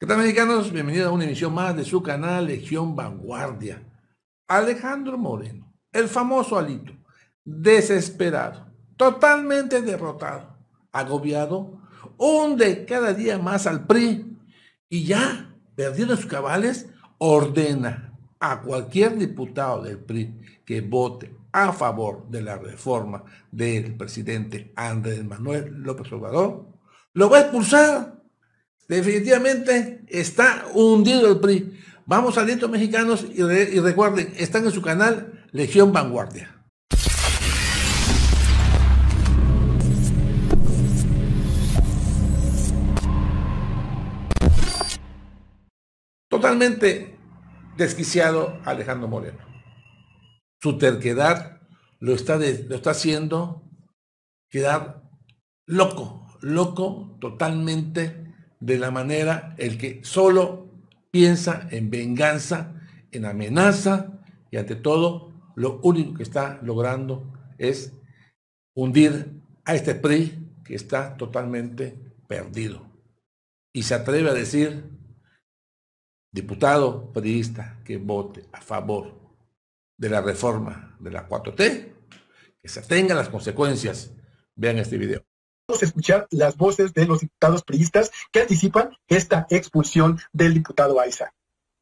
¿Qué tal, mexicanos? Bienvenidos a una emisión más de su canal Legión Vanguardia. Alejandro Moreno, el famoso Alito, desesperado, totalmente derrotado, agobiado, hunde cada día más al PRI y ya, perdiendo sus cabales, ordena a cualquier diputado del PRI que vote a favor de la reforma del presidente Andrés Manuel López Obrador, lo va a expulsar. Definitivamente está hundido el PRI. Vamos alientos mexicanos y recuerden, están en su canal Legión Vanguardia. Totalmente desquiciado Alejandro Moreno. Su terquedad lo está haciendo quedar loco totalmente, de la manera el que solo piensa en venganza, en amenaza, y ante todo lo único que está logrando es hundir a este PRI que está totalmente perdido. Y se atreve a decir: diputado priista que vote a favor de la reforma de la 4T, que se atenga a las consecuencias. Vean este video. Vamos a escuchar las voces de los diputados priistas que anticipan esta expulsión del diputado Aiza.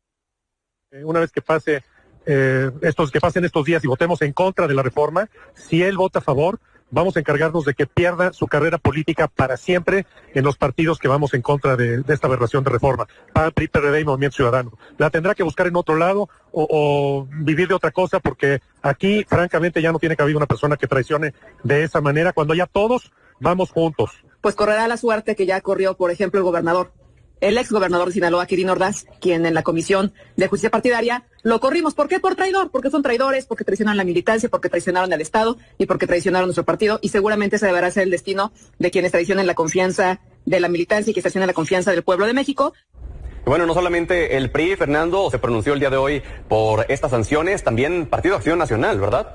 Una vez que pasen estos días y votemos en contra de la reforma, si él vota a favor, vamos a encargarnos de que pierda su carrera política para siempre en los partidos que vamos en contra de esta aberración de reforma, PAN, PRI, PRD y Movimiento Ciudadano. La tendrá que buscar en otro lado o vivir de otra cosa, porque aquí, francamente, ya no tiene cabida una persona que traicione de esa manera cuando ya todos vamos juntos. Pues correrá la suerte que ya corrió, por ejemplo, el ex gobernador de Sinaloa, Quirino Ordaz, quien en la Comisión de Justicia Partidaria lo corrimos. ¿Por qué? Por traidor, porque son traidores, porque traicionaron la militancia, porque traicionaron al Estado y porque traicionaron nuestro partido, y seguramente ese deberá ser el destino de quienes traicionen la confianza de la militancia y que traicionen la confianza del pueblo de México. Bueno, no solamente el PRI, Fernando, se pronunció el día de hoy por estas sanciones, también Partido Acción Nacional, ¿verdad?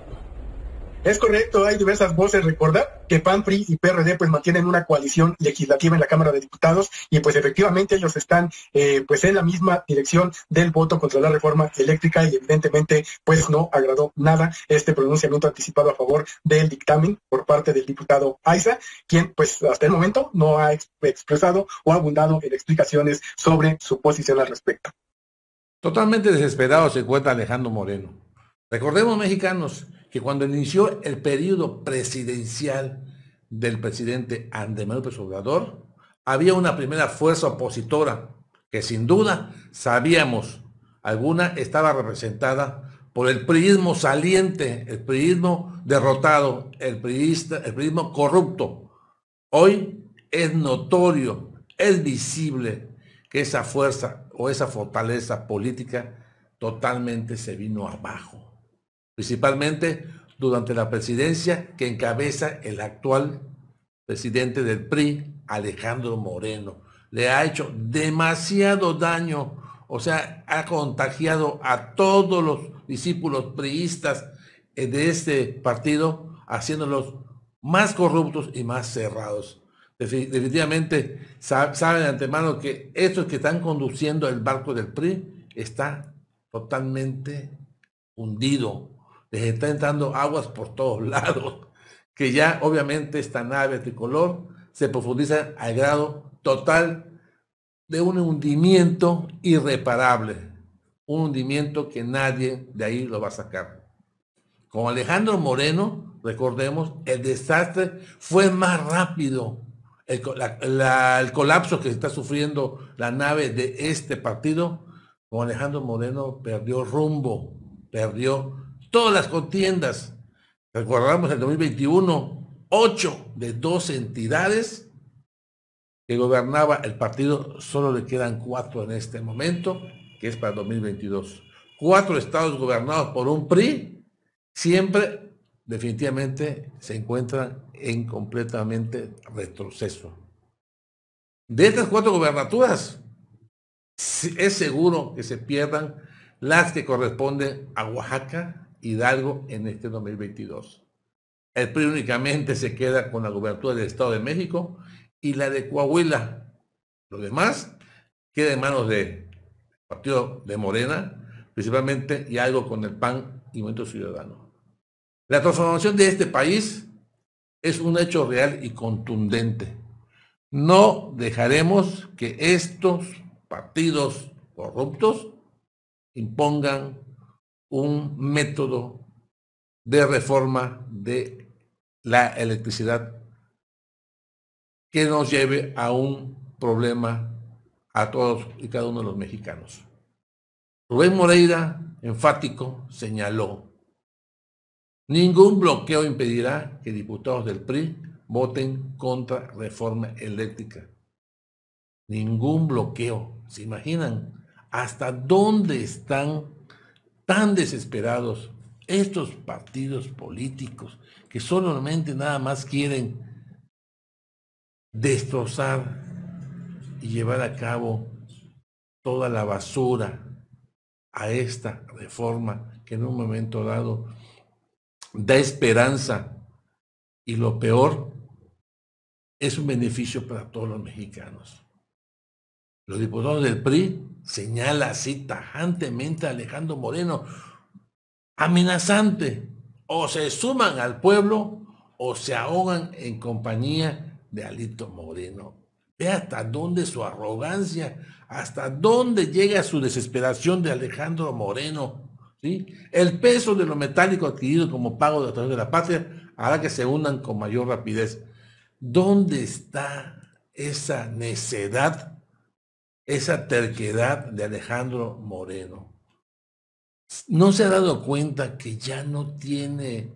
Es correcto, hay diversas voces. Recordar que PAN, PRI y PRD pues mantienen una coalición legislativa en la Cámara de Diputados y pues efectivamente ellos están pues en la misma dirección del voto contra la reforma eléctrica, y evidentemente pues no agradó nada este pronunciamiento anticipado a favor del dictamen por parte del diputado Aiza, quien pues hasta el momento no ha expresado o abundado en explicaciones sobre su posición al respecto. Totalmente desesperado se encuentra Alejandro Moreno. Recordemos, mexicanos, que cuando inició el periodo presidencial del presidente Andrés Manuel López Obrador, había una primera fuerza opositora que sin duda sabíamos, alguna estaba representada por el priismo saliente, el priismo derrotado, el priismo corrupto. Hoy es notorio, es visible que esa fuerza o esa fortaleza política totalmente se vino abajo, principalmente durante la presidencia que encabeza el actual presidente del PRI, Alejandro Moreno. Le ha hecho demasiado daño, o sea, ha contagiado a todos los discípulos priistas de este partido, haciéndolos más corruptos y más cerrados. Definitivamente saben de antemano que estos que están conduciendo el barco del PRI está totalmente hundido. Les está entrando aguas por todos lados, que ya obviamente esta nave tricolor se profundiza al grado total de un hundimiento irreparable, un hundimiento que nadie de ahí lo va a sacar. Con Alejandro Moreno, recordemos, el desastre fue más rápido. El colapso que está sufriendo la nave de este partido, con Alejandro Moreno perdió rumbo, perdió todas las contiendas. Recordamos en el 2021, 8 de 12 entidades que gobernaba el partido, solo le quedan 4 en este momento, que es para 2022. 4 estados gobernados por un PRI, siempre definitivamente se encuentran en completamente retroceso. De estas 4 gobernaturas, es seguro que se pierdan las que corresponden a Oaxaca, Hidalgo en este 2022. El PRI únicamente se queda con la gubernatura del Estado de México y la de Coahuila. Lo demás queda en manos del partido de Morena, principalmente, y algo con el PAN y Movimiento Ciudadano. La transformación de este país es un hecho real y contundente. No dejaremos que estos partidos corruptos impongan un método de reforma de la electricidad que nos lleve a un problema a todos y cada uno de los mexicanos. Rubén Moreira, enfático, señaló: ningún bloqueo impedirá que diputados del PRI voten contra reforma eléctrica. Ningún bloqueo. ¿Se imaginan hasta dónde están tan desesperados estos partidos políticos que solamente nada más quieren destrozar y llevar a cabo toda la basura a esta reforma que en un momento dado da esperanza y lo peor es un beneficio para todos los mexicanos? Los diputados del PRI señala así tajantemente a Alejandro Moreno, amenazante: o se suman al pueblo o se ahogan en compañía de Alito Moreno. Ve hasta dónde su arrogancia, hasta dónde llega su desesperación de Alejandro Moreno, ¿sí? El peso de lo metálico adquirido como pago de la traición de la patria hará que se unan con mayor rapidez. ¿Dónde está esa necedad, esa terquedad de Alejandro Moreno? ¿No se ha dado cuenta que ya no tiene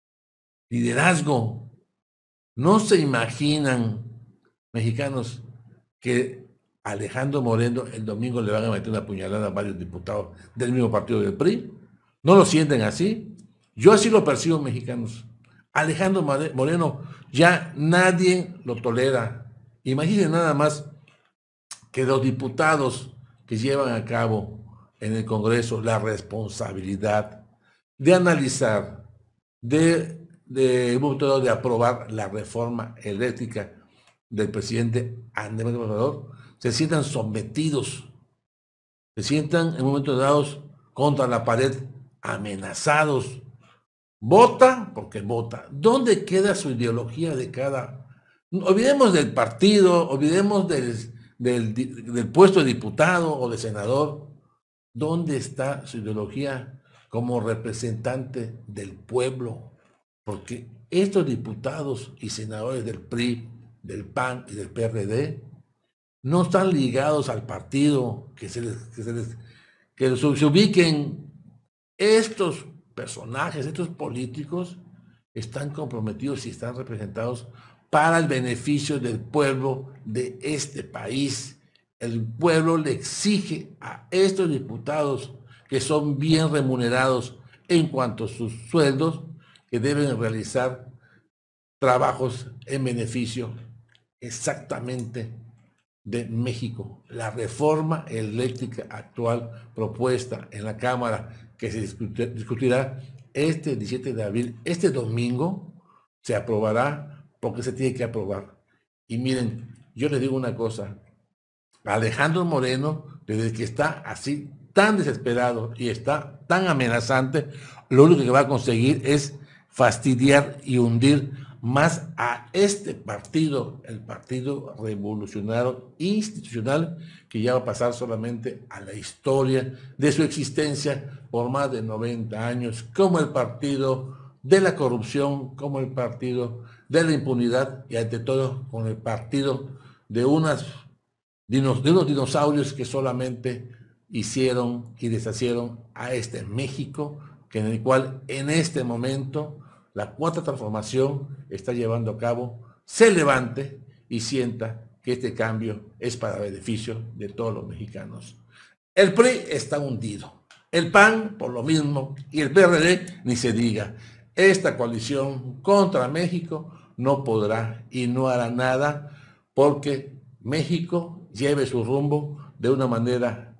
liderazgo? ¿No se imaginan, mexicanos, que Alejandro Moreno el domingo le van a meter una puñalada a varios diputados del mismo partido del PRI? ¿No lo sienten así? Yo así lo percibo, mexicanos. Alejandro Moreno ya nadie lo tolera. Imaginen nada más que los diputados que llevan a cabo en el Congreso la responsabilidad de analizar, de aprobar la reforma eléctrica del presidente Andrés Manuel López Obrador, se sientan sometidos, se sientan en momentos dados contra la pared, amenazados. Vota porque vota. ¿Dónde queda su ideología de cada? Olvidemos del partido, olvidemos del puesto de diputado o de senador. ¿Dónde está su ideología como representante del pueblo? Porque estos diputados y senadores del PRI, del PAN y del PRD no están ligados al partido, que se ubiquen. Estos personajes, estos políticos están comprometidos y están representados para el beneficio del pueblo de este país. El pueblo le exige a estos diputados, que son bien remunerados en cuanto a sus sueldos, que deben realizar trabajos en beneficio exactamente de México. La reforma eléctrica actual propuesta en la Cámara, que se discutirá este 17 de abril, este domingo, se aprobará porque se tiene que aprobar. Y miren, yo les digo una cosa: Alejandro Moreno, desde que está así tan desesperado y está tan amenazante, lo único que va a conseguir es fastidiar y hundir más a este partido, el Partido Revolucionario Institucional, que ya va a pasar solamente a la historia de su existencia por más de 90 años, como el partido de la corrupción, como el partido de la impunidad y ante todo con el partido de unos dinosaurios que solamente hicieron y deshacieron a este México, que en el cual en este momento la cuarta transformación está llevando a cabo, se levante y sienta que este cambio es para beneficio de todos los mexicanos. El PRI está hundido, el PAN por lo mismo y el PRD ni se diga. Esta coalición contra México no podrá y no hará nada porque México lleve su rumbo de una manera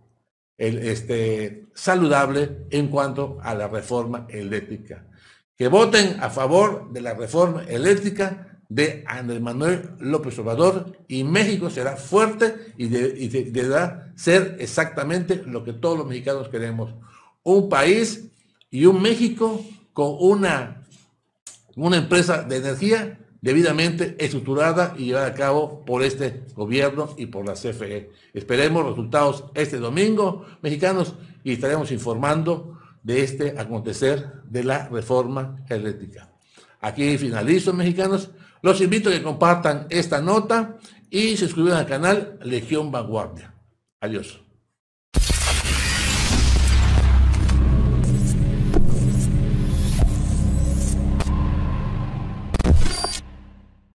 saludable en cuanto a la reforma eléctrica. Que voten a favor de la reforma eléctrica de Andrés Manuel López Obrador, y México será fuerte y deberá ser exactamente lo que todos los mexicanos queremos. Un país y un México con una empresa de energía debidamente estructurada y llevada a cabo por este gobierno y por la CFE. Esperemos resultados este domingo, mexicanos, y estaremos informando de este acontecer de la reforma eléctrica. Aquí finalizo, mexicanos. Los invito a que compartan esta nota y se suscriban al canal Legión Vanguardia. Adiós.